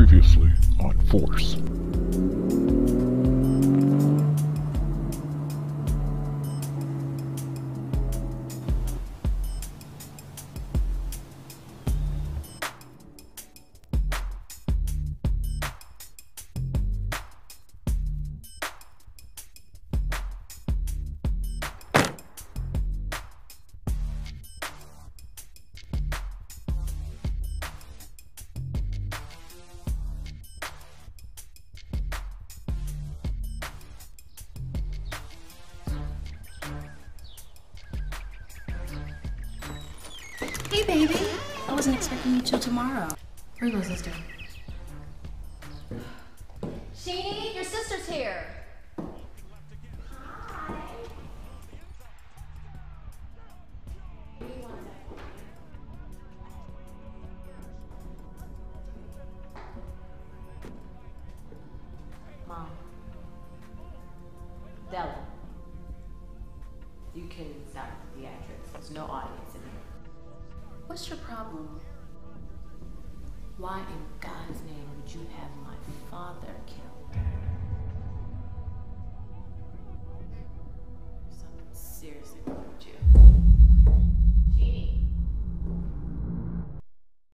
Previously on Force. Hey, baby. I wasn't expecting you till tomorrow. Where's my sister? Sheenie, your sister's here. Hi. Mom. Della. You can stop the theatrics. There's no audience in here. What's your problem? Why in God's name would you have my father killed? Something seriously